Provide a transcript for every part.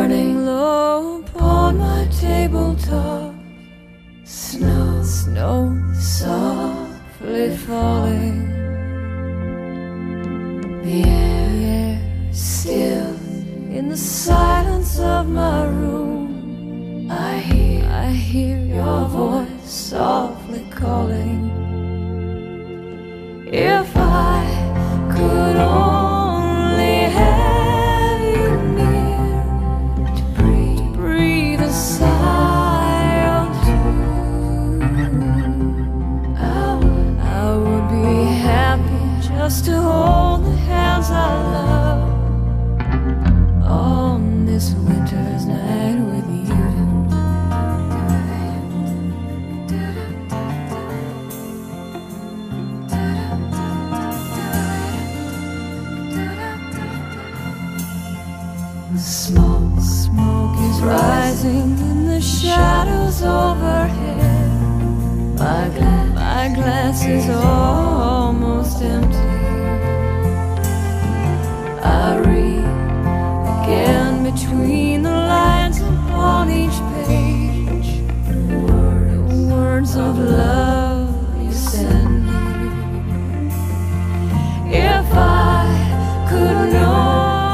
burning low upon my tabletop. Snow softly falling. The air is still in the silence of my room. I hear your voice softly calling. If I could only have you near to breathe a sigh or two, I would be happy just to hold the hands I love on this winter's night with you. Smoke is rising in the shadows overhead. My glass is almost empty. I read again between the lines upon each page, the words of love you send me. If I could know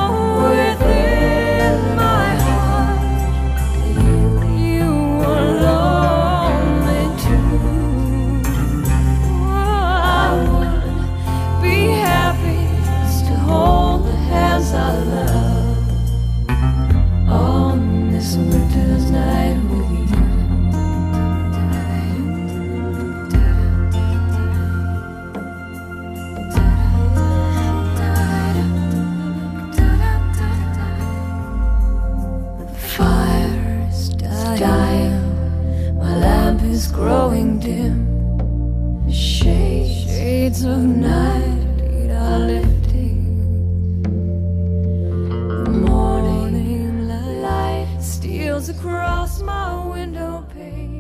growing dim, shades of night are lifting. The morning light steals across my window pane.